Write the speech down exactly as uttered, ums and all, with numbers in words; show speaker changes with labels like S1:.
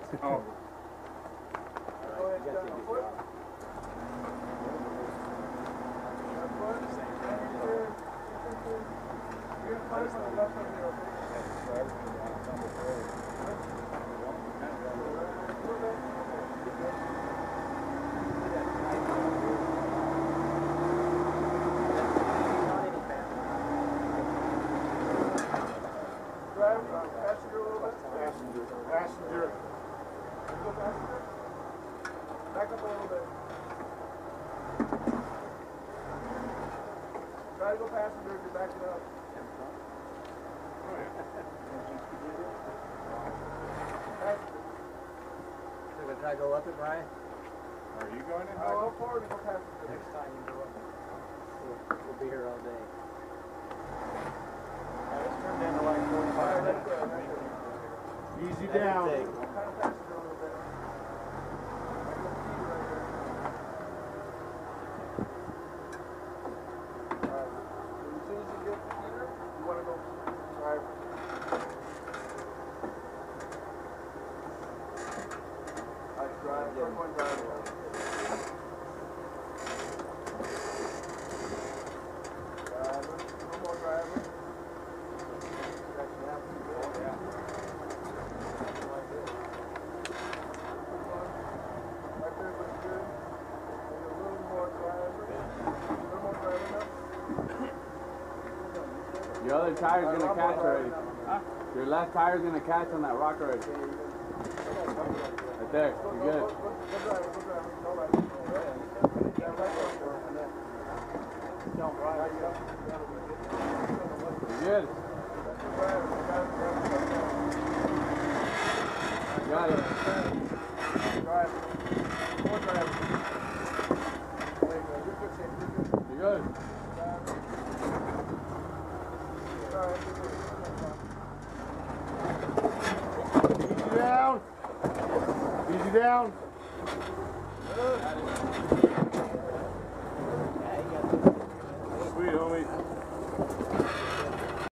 S1: Oh. Passenger. Back up a little bit. Try to go passenger if you're backing up. Passenger.
S2: So we're gonna try to go up it, Brian?
S1: Are you going in?
S2: Uh,
S1: Michael?
S2: go forward and go passenger. Next time you go up. We'll, we'll be here all day. Right, let's turn down to like forty-five.
S1: Right, that's good, that's good. Easy down.
S2: Take.
S1: Kind of passenger a little bit.
S3: Your other tire's gonna catch already. Huh? Your left tire's gonna catch on that rock already. Right there. You're good. You're good. You got it. You're good.
S1: Easy down. Easy down. Sweet, homie.